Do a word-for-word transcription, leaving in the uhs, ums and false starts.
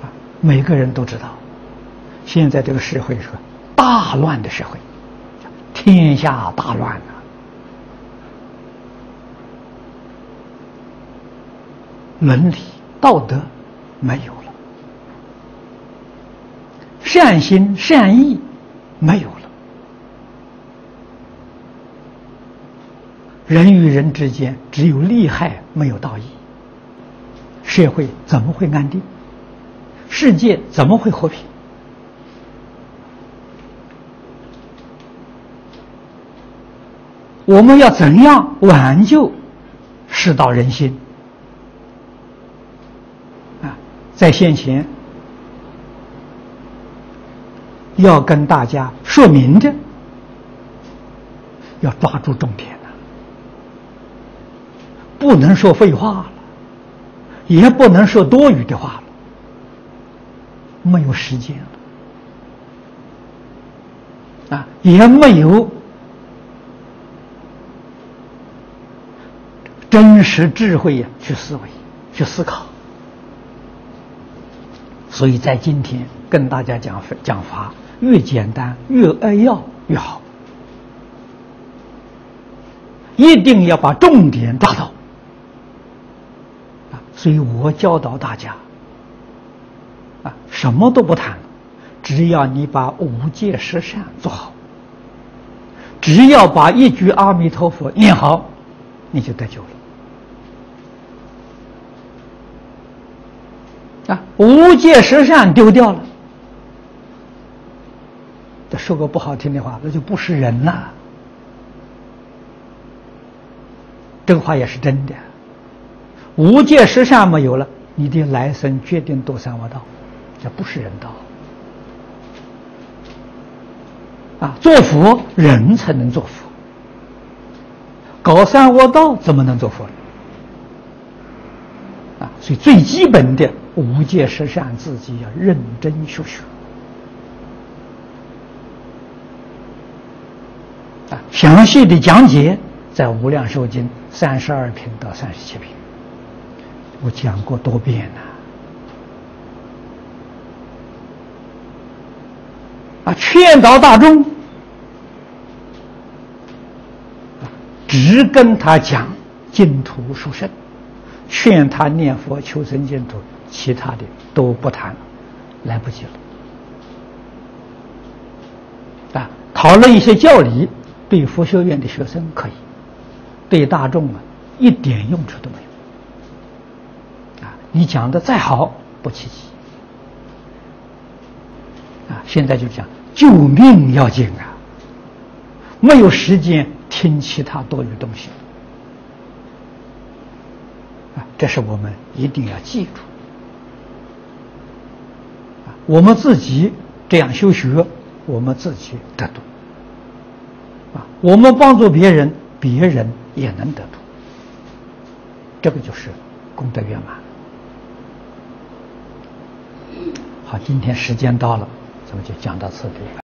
啊，每个人都知道，现在这个社会是个大乱的社会，天下大乱啊！伦理道德没有了，善心善意没有了，人与人之间只有利害，没有道义，社会怎么会安定？世界怎么会和平？我们要怎样挽救世道人心？啊，在先前要跟大家说明的，要抓住重点了，不能说废话了，也不能说多余的话了，没有时间了，啊，也没有真实智慧呀，去思维，去思考。所以在今天跟大家讲讲法，越简单越扼要越好，一定要把重点抓到。啊，所以我教导大家，啊，什么都不谈，只要你把五戒十善做好，只要把一句阿弥陀佛念好，你就得救了。啊，无戒十善丢掉了，这说个不好听的话，那就不是人了。这个话也是真的。无戒十善没有了，你的来生决定堕三恶道，这不是人道。啊，做佛人才能做佛，搞三恶道怎么能做佛呢？啊，所以最基本的无戒十善，自己要认真修学。啊，详细的讲解在《无量寿经》三十二品到三十七品，我讲过多遍了。啊，劝导大众，只跟他讲净土殊胜，劝他念佛求生净土，其他的都不谈了，来不及了。啊，讨论一些教理，对佛学院的学生可以，对大众啊一点用处都没有。啊，你讲的再好不契机。啊，现在就讲救命要紧啊，没有时间听其他多余东西。啊，这是我们一定要记住。啊，我们自己这样修学，我们自己得度。啊，我们帮助别人，别人也能得度。这个就是功德圆满。好，今天时间到了，咱们就讲到此地。